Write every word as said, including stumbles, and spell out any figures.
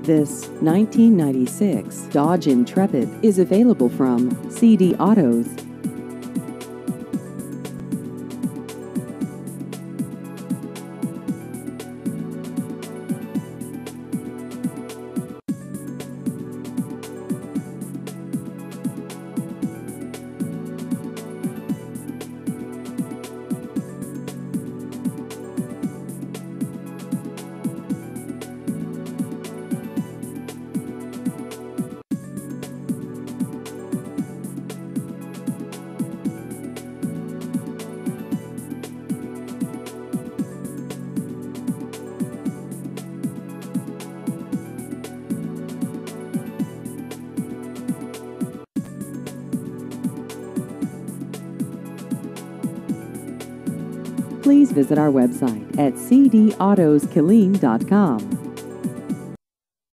This nineteen ninety-six Dodge Intrepid is available from C D Autos. Please visit our website at c d autos killeen dot com.